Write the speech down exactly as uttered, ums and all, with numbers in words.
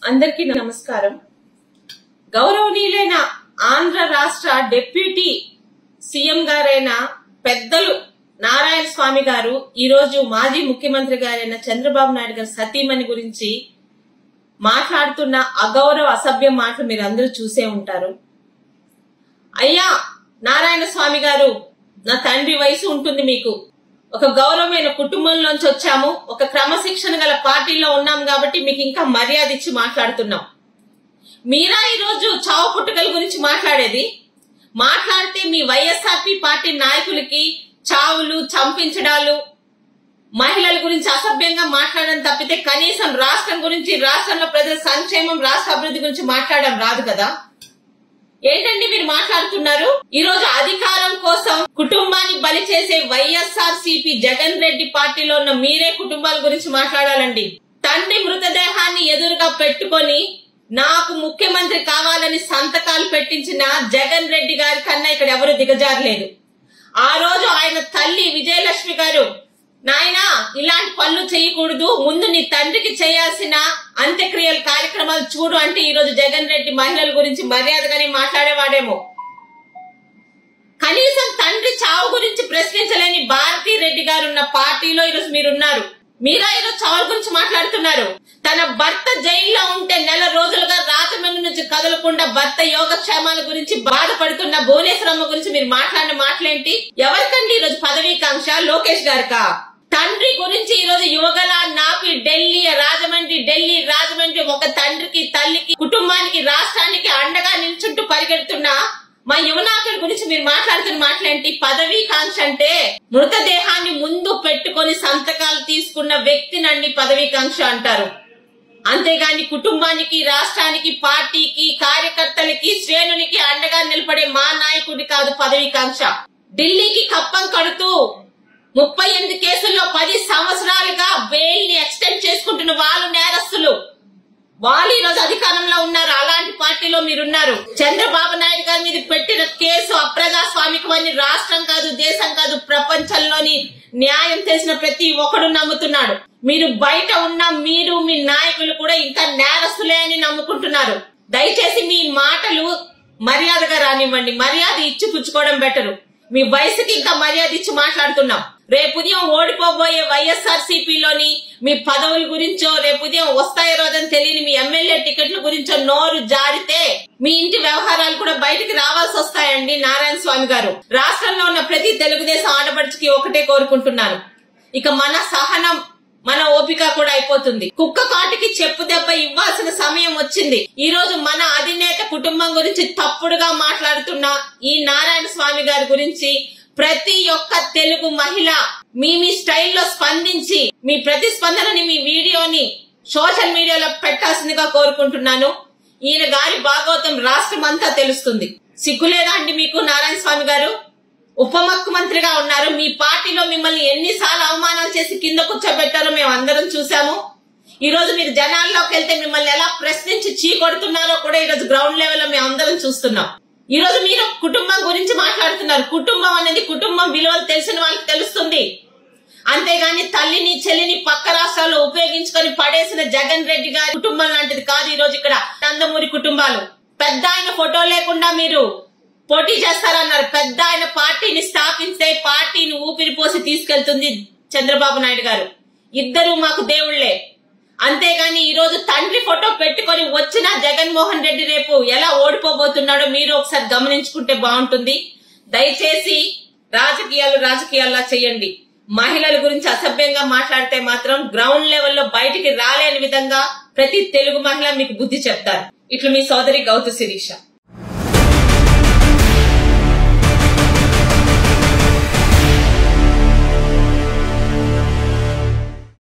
అందరికీ నమస్కారం। గౌరవనీయులైన ఆంధ్ర రాష్ట్ర డిప్యూటీ సీఎం గారైన పెద్దలు నారాయణ స్వామి గారు ఈ రోజు మాజీ ముఖ్యమంత్రి గారైన చంద్రబాబు నాయుడు గారి సతీమణి గురించి మాట్లాడుతున్న అగౌరవ అసభ్య మాటలు మీరు అందరూ చూసే ఉంటారు। అయ్యా నారాయణ స్వామి గారు, నా తండ్రి వయసు ఉంటుంది మీకు, ఒక గౌరవమైన కుటుంబంలోంచి వచ్చాము, ఒక క్రమశిక్షణ గల పార్టీలో ఉన్నాం కాబట్టి మీకు ఇంకా మర్యాద ఇచ్చి మాట్లాడుతున్నాం। మీరా ఈ రోజు చావు పుట్టుకల గురించి మాట్లాడేది? మాట్లాడితే మీ వైఎస్ఆర్పీ పార్టీ నాయకులకి చావులు, చంపించడాలు, మహిళల గురించి అసభ్యంగా మాట్లాడడం తప్పితే కనీసం రాష్ట్రం గురించి, రాష్ట్రంలో ప్రజల సంక్షేమం, రాష్ట్ర అభివృద్ధి గురించి మాట్లాడడం రాదు కదా। ఏంటండి మీరు మాట్లాడుతున్నారు? ఈ రోజు అధికారం కోసం కుటుంబాన్ని బలి చేసే వైఎస్ఆర్ సిపి జగన్ రెడ్డి పార్టీలో ఉన్న మీరే కుటుంబాల గురించి మాట్లాడాలండి। తండ్రి మృతదేహాన్ని ఎదురుగా పెట్టుకొని నాకు ముఖ్యమంత్రి కావాలని సంతకాలు పెట్టించిన జగన్ రెడ్డి గారి కన్నా ఇక్కడ ఎవరు దిగజారలేదు। ఆ రోజు ఆయన తల్లి విజయలక్ష్మి గారు, నాయనా ఇలాంటి పనులు చేయకూడదు, ముందు నీ తండ్రికి చేయాల్సిన అంత్యక్రియల కార్యక్రమాలు చూడు అంటే ఈ రోజు జగన్ రెడ్డి మహిళల గురించి మర్యాదగానే మాట్లాడేవాడేమో। కనీసం తండ్రి చావు గురించి ప్రశ్నించలేని భారతీ రెడ్డి గారు ఉన్న పార్టీలో ఈరోజు మీరున్నారు। మీరా ఈరోజు చావు గురించి మాట్లాడుతున్నారు। తన భర్త జైల్లో ఉంటే నెల రోజులుగా రాజమండ్రి నుంచి కదలకుండా భర్త యోగక్షేమాల గురించి బాధపడుతున్న భువనేశ్వరమ్మ గురించి మీరు మాట్లాడిన మాటలేంటి? ఎవరికండి ఈరోజు పదవీకాంక్ష? లోకేష్ గారికా? తండ్రి గురించి ఈ రోజు యువగల నాపి ఢిల్లీ, రాజమండ్రి, ఢిల్లీ, రాజమండ్రి ఒక తండ్రికి, తల్లికి, కుటుంబానికి, రాష్ట్రానికి అండగా నిల్చుంటూ పరిగెడుతున్న మా యువనాయకుడి గురించి మీరు మాట్లాడుతున్న మాటలేంటి? పదవీకాంక్ష అంటే మృతదేహాన్ని ముందు పెట్టుకొని సంతకాలు తీసుకున్న వ్యక్తినండి పదవీకాంక్ష అంటారు। అంతేగాని కుటుంబానికి, రాష్ట్రానికి, పార్టీకి, కార్యకర్తలకి, శ్రేణునికి అండగా నిలబడే మా నాయకుడి కాదు పదవీకాంక్ష। ఢిల్లీకి కప్పం కడుతూ ముప్పై ఎనిమిది కేసుల్లో పది సంవత్సరాలుగా బెయిల్ ని ఎక్స్టెండ్ చేసుకుంటున్న వాళ్ళు నేరస్తులు, వాళ్ళు ఈ రోజు అధికారంలో ఉన్నారు। అలాంటి పార్టీలో మీరున్నారు। చంద్రబాబు నాయుడు గారి మీద పెట్టిన కేసు అప్రజాస్వామికమని రాష్ట్రం కాదు, దేశం కాదు, ప్రపంచంలోని న్యాయం తెలిసిన ప్రతి ఒక్కడు నమ్ముతున్నాడు। మీరు బయట ఉన్న మీరు, మీ నాయకులు కూడా ఇంకా నేరస్తులే అని నమ్ముకుంటున్నారు। దయచేసి మీ మాటలు మర్యాదగా రానివ్వండి, మర్యాద ఇచ్చి పుచ్చుకోవడం బెటరు। మీ వయసుకి ఇంకా మర్యాద ఇచ్చి మాట్లాడుతున్నాం। రేపు ఉదయం ఓడిపోబోయే వైఎస్ఆర్ సిపిలోని మీ పదవుల గురించో, రేపు ఉదయం వస్తాయో రోజని తెలియని మీ ఎమ్మెల్యే టికెట్ల గురించో నోరు జారితే మీ ఇంటి వ్యవహారాలు కూడా బయటికి రావాల్సి వస్తాయండి నారాయణ స్వామి గారు। రాష్ట్రంలో ఉన్న ప్రతి తెలుగుదేశం ఆడపడుచుకి ఒకటే కోరుకుంటున్నాను, ఇక మన సహనం, మన ఓపిక కూడా అయిపోతుంది। కుక్క కాటికి చెప్పు దెబ్బ ఇవ్వాల్సిన సమయం వచ్చింది। ఈ రోజు మన అధినేత కుటుంబం గురించి తప్పుడుగా మాట్లాడుతున్న ఈ నారాయణ స్వామి గారి గురించి ప్రతి ఒక్క తెలుగు మహిళ మీ మీ స్టైల్లో స్పందించి మీ ప్రతిస్పందనని, మీ వీడియోని సోషల్ మీడియాలో పెట్టాల్సిందిగా కోరుకుంటున్నాను। ఈయన గారి భాగవతం రాష్ట్రం అంతా తెలుస్తుంది। సిగ్గులేదా అండి మీకు నారాయణ స్వామి గారు? ఉప ముఖ్యమంత్రిగా ఉన్నారు, మీ పార్టీలో మిమ్మల్ని ఎన్నిసార్లు అవమానాలు చేసి కింద కూర్చోబెట్టారో మేము అందరం చూసాము। ఈ రోజు మీరు జనాల్లోకి వెళ్తే మిమ్మల్ని ఎలా ప్రశ్నించి చీకొడుతున్నారో కూడా ఈ రోజు గ్రౌండ్ లెవెల్ లో మేము అందరం చూస్తున్నాం। ఈ రోజు మీరు కుటుంబం గురించి మాట్లాడుతున్నారు। కుటుంబం అనేది కుటుంబం విలువలు తెలిసిన వాళ్ళకి తెలుస్తుంది, అంతేగాని తల్లిని, చెల్లిని పక్క రాష్ట్రాల్లో ఉపయోగించుకొని పడేసిన జగన్ రెడ్డి గారి కుటుంబం లాంటిది కాదు ఈ రోజు ఇక్కడ నందమూరి కుటుంబాలు। పెద్ద ఆయన ఫోటో లేకుండా మీరు పోటీ చేస్తారన్నారు। పెద్ద ఆయన పార్టీని స్థాపిస్తే పార్టీని ఊపిరి పోసి తీసుకెళ్తుంది చంద్రబాబు నాయుడు గారు। ఇద్దరు మాకు దేవుళ్లే, అంతేగాని ఈ రోజు తండ్రి ఫోటో పెట్టుకొని వచ్చిన జగన్మోహన్ రెడ్డి రేపు ఎలా ఓడిపోబోతున్నాడో మీరు ఒకసారి గమనించుకుంటే బాగుంటుంది। దయచేసి రాజకీయాలు రాజకీయాల్లా చేయండి। మహిళల గురించి అసభ్యంగా మాట్లాడితే మాత్రం గ్రౌండ్ లెవెల్లో బయటికి రాలేని విధంగా ప్రతి తెలుగు మహిళ మీకు బుద్ధి చెప్తారు। ఇట్లు మీ సోదరి గౌతు శిరీష।